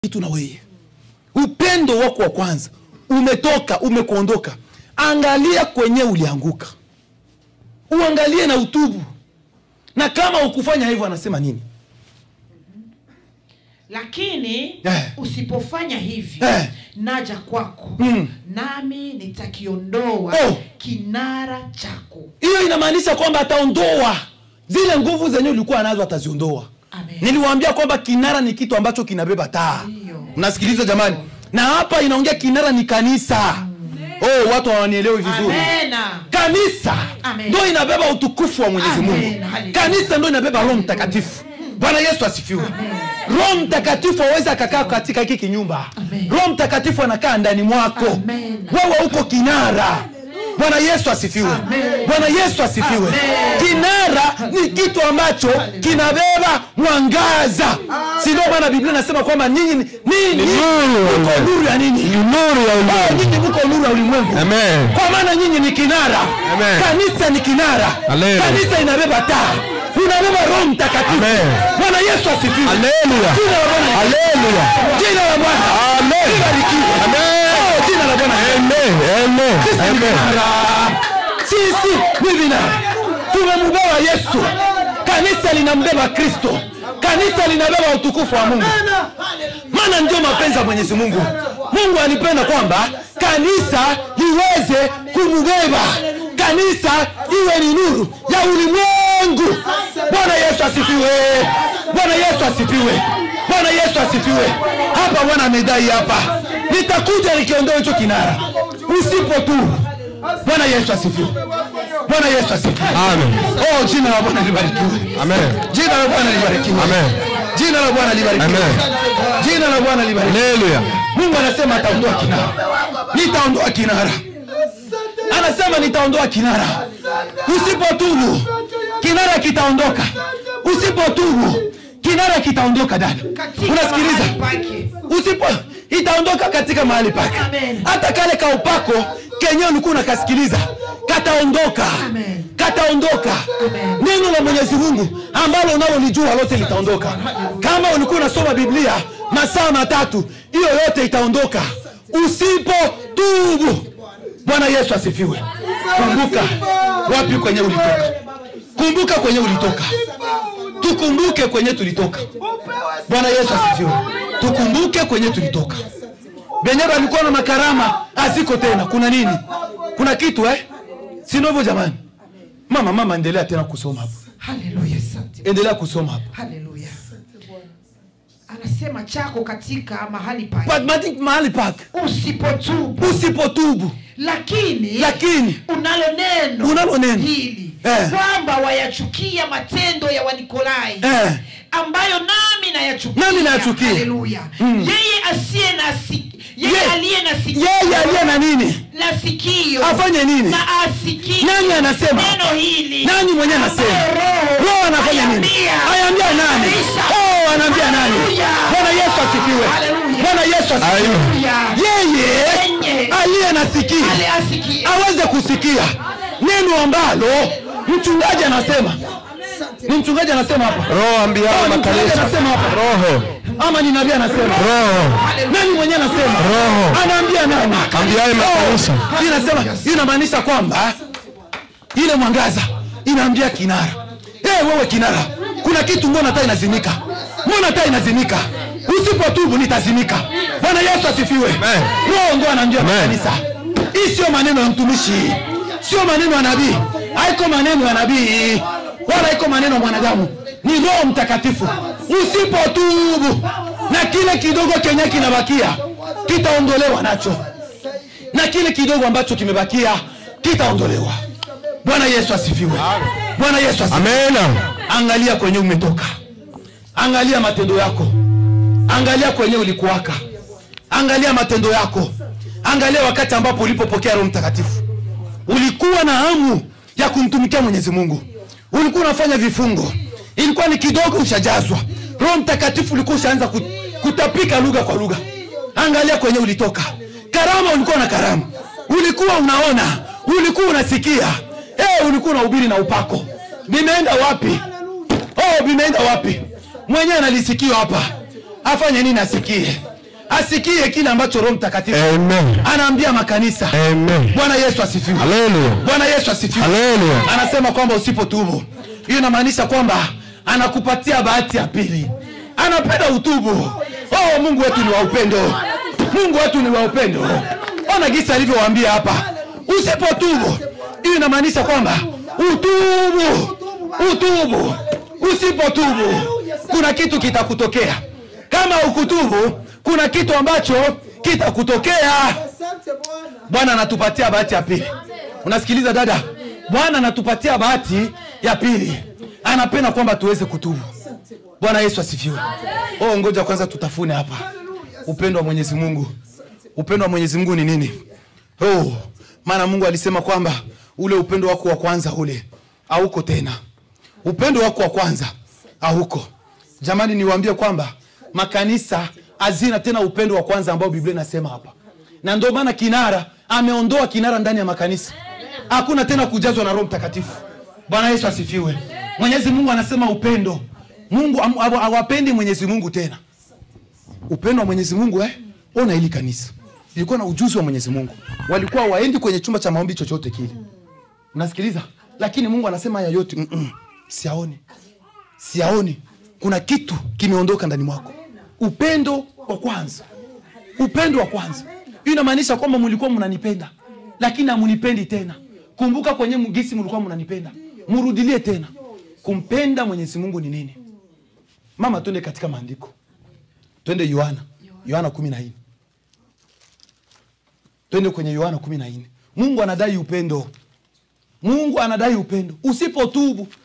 kitu na wewe. Upendo wako wa kwanza umekuondoka. Angalia kwenye ulianguka. Uangalie na utubu. Na kama ukufanya hivyo anasema nini? Lakini usipofanya hivyo naja kwako nami nitakiondoa kinara chako. Hiyo inamaanisha kwamba ataondoa zile nguvu zenye ulikuwa nazo, ataziondoa. Niliwaambia kwamba kinara ni kitu ambacho kinabeba taa. Mnasikiliza jamani? Na hapa inaongea kinara ni kanisa. Watu hawanielewi vizuri. Kanisa ndio inabeba utukufu wa Mwenyezi Mungu. Kanisa ndio inabeba Roho Mtakatifu. Bwana Yesu asifiwe. Roho Mtakatifu hawezi kukaa katika hiki kinyumba. Roho Mtakatifu anakaa ndani mwako. Wewe uko kinara. Bwana Yesu asifiwe. Bwana Yesu asifiwe. Kinara ni kitu ambacho kinabeba mwangaza. Si ndio maana Biblia inasema kwamba ninyi mko nuru ya nini? Nuru ya ulimwengu. Ninyi mko nuru ya ulimwengu. Amen. Kwa maana nyinyi ni kinara. Amen. Kanisa ni kinara. Kanisa inabeba taa. Unabeba Roho Mtakatifu. Bwana Yesu asifiwe. Haleluya. Haleluya. Jina la Bwana. Amen. Amen. Jina la Bwana. Amen. Amen. Sisi ni vinara. Tumembeba Yesu. Kanisa linambeba Kristo. Kanisa linabeba utukufu wa Mungu. Maana ndio mapenzi ya Mwenyezi Mungu. Mungu alipenda kwamba kanisa liweze kumbeba. Kanisa iwe ni nuru ya ulimwengu. Bwana Yesu asifiwe. Bwana Yesu asifiwe. Bwana Yesu asifiwe. Hapa Bwana amedai hapa, nitakuja nikiondoa hicho kinara usipotubu. Bwana Yesu asifiwe. Bwana Yesu asifiwe. Amen. Jina la Bwana libarikiwe. Amen. Jina la Bwana libarikiwe. Amen. Jina la Bwana libarikiwe. Amen. Jina la Bwana libarikiwe. Haleluya. Mungu anasema ataondoa kinara. Nitaondoa kinara. Anasema nitaondoa kinara. Usipotubu kinara kitaondoka. Usipotubu kinara kitaondoka dada. Unasikiliza? Itaondoka katika mahali pake. Hata kale ka upako kenye ulikuwa unakasikiliza kataondoka. Kataondoka. Neno la Mwenyezi Mungu ambalo unalolijua lote litaondoka. Kama ulikuwa unasoma Biblia masaa 3, hiyo yote itaondoka usipotubu. Bwana Yesu asifiwe. Kumbuka wapi kwenye ulitoka. Kumbuka kwenye ulitoka. Tukumbuke kwenye tulitoka. Bwana Yesu asifiwe. Tukumbuke kwenye tulitoka. Benyera alikuwa na makarama, aziko tena. Kuna nini? Kuna kitu Sinovo jamani. Mama endelea tena kusoma hapo. Haleluya, asante. Endelea kusoma hapo. Haleluya. Anasema chako katika mahali pake. Mahali pake. Usipotubu. Lakini unalo neno hili kwamba wayachukia matendo ya Wanikolai ambayo nami nayachukia. Haleluya. Yeye aliye na nini? Na sikio. Afanye nini? Na asikie. Nani anasema? Neno hili. Nani mwenye anasema? Roho anafanya nini? Ayambia nani? Anaambia nani? Bwana Yesu asifiwe. Bwana Yesu asifiwe. Yeye aliye na sikio aweze kusikia neno ambalo mchungaji anasema. Ni mchungaji anasema hapa. Roho ambia makanisa. Anasema hapa. Roho. Ama ni nabii anasema. Roho. Nani mwenye anasema? Roho. Anaambia nani? Ambiaye makanisa. Inasema, inamaanisha kwamba ile mwangaza inaambia kinara. Wewe kinara, kuna kitu mbona taa inazimika? Mbona taa inazimika? Usipotubu nitazimika. Bwana Yesu asifiwe. Roho ndio anaambia kanisa. Hii sio maneno ya mtumishi. Sio maneno ya nabii. Haiko maneno ya nabii. Wala haiko maneno ya mwanadamu. Ni Roho Mtakatifu. Usipotubu na kile kidogo kenye kinabakia kitaondolewa nacho. Na kile kidogo ambacho kimebakia kitaondolewa. Bwana Yesu asifiwe. Bwana Yesu asifiwe. Amen. Angalia kwenye umetoka. Angalia matendo yako. Angalia kwenye ulikuwaka. Angalia matendo yako. Angalia wakati ambapo ulipopokea Roho Mtakatifu. Ulikuwa na hamu ya kumtumikia Mwenyezi Mungu. Ulikuwa unafanya vifungo. Ilikuwa ni kidogo ushajazwa. Roho Mtakatifu ulikuwa ushaanza kutapika lugha kwa lugha. Angalia kwenye ulitoka. Karama ulikuwa na karama. Ulikuwa unaona. Ulikuwa unasikia. Ulikuwa unahubiri na upako. Bimeenda wapi? Bimeenda wapi? Mwenyewe analisikia hapa. Afanye nini asikie? asikie kile ambacho Roho Mtakatifu anaambia makanisa. Bwana Yesu asifiwe. Haleluya. Bwana Yesu asifiwe. Haleluya. Anasema kwamba usipotubu, hiyo inamaanisha kwamba anakupatia bahati ya pili. Anapenda utubu. Mungu wetu ni wa upendo. Mungu wetu ni wa upendo. Ona gisa alivyowaambia hapa. Usipotubu, hiyo inamaanisha kwamba utubu. Utubu. Usipotubu, kuna kitu kitakutokea. Kama ukutubu, kuna kitu ambacho kitakutokea. Bwana anatupatia bahati ya pili. Unasikiliza dada? Bwana anatupatia bahati ya pili. Anapenda kwamba tuweze kutubu. Bwana Yesu asifiwe. Ngoja kwanza tutafune hapa. Upendo wa Mwenyezi Mungu. Upendo wa Mwenyezi Mungu ni nini? Maana Mungu alisema kwamba ule upendo wako wa kwanza ule hauko tena. Upendo wako wa kwanza hauko. Jamani, niwaambie kwamba makanisa hazina tena upendo wa kwanza ambao Biblia inasema hapa. Na ndio maana kinara ameondoa kinara ndani ya makanisa. Hakuna tena kujazwa na Roho Mtakatifu. Bwana Yesu asifiwe. Mwenyezi Mungu anasema upendo. Mungu hawapendi Mwenyezi Mungu tena. Upendo wa Mwenyezi Mungu ona hili kanisa. Ilikuwa na ujuzi wa Mwenyezi Mungu. Walikuwa waendi kwenye chumba cha maombi chochote kile. Unasikiliza? Lakini Mungu anasema haya yote, siaoni. Siaoni. Kuna kitu kimeondoka ndani mwako. Upendo wa kwanza. Upendo wa kwanza. Hii inamaanisha kwamba mlikuwa mnanipenda, lakini hamunipendi tena. Kumbuka kwenye mgisi mlikuwa mnanipenda. Murudilie tena. Kumpenda Mwenyezi Mungu ni nini? Mama, twende katika maandiko. Twende Yohana 14. Twende kwenye Yohana 14. Mungu anadai upendo. Mungu anadai upendo. Usipotubu,